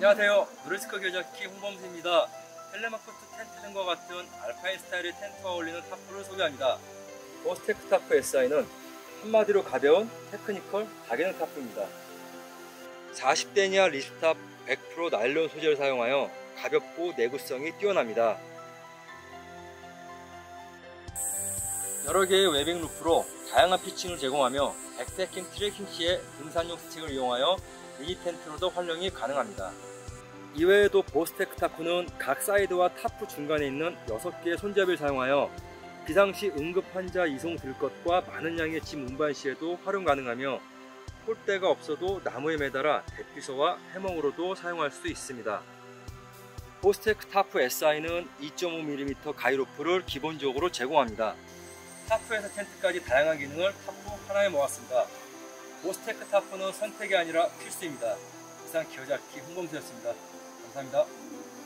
안녕하세요. 노리스커 겨자키 홍범수입니다. 텔레마코트 텐트 등과 같은 알파인 스타일의 텐트와 어울리는 타프를 소개합니다. 보스테크 타프 SI는 한마디로 가벼운 테크니컬 다기능 타프입니다. 40대 이하 리스탑 100% 나일론 소재를 사용하여 가볍고 내구성이 뛰어납니다. 여러 개의 웨빙 루프로 다양한 피칭을 제공하며 백패킹 트레킹 시에 등산용 스틱을 이용하여 미니 텐트로도 활용이 가능합니다. 이외에도 보스테크 타프는 각 사이드와 타프 중간에 있는 6개의 손잡이를 사용하여 비상시 응급 환자 이송 들 것과 많은 양의 짐 운반 시에도 활용 가능하며 폴대가 없어도 나무에 매달아 대피소와 해몽으로도 사용할 수 있습니다. 보스테크 타프 SI는 2.5mm 가이로프를 기본적으로 제공합니다. 타프에서 텐트까지 다양한 기능을 타프 하나에 모았습니다. 보스테크 타프는 선택이 아니라 필수입니다. 이상 겨자키 홍범수였습니다. 감사합니다.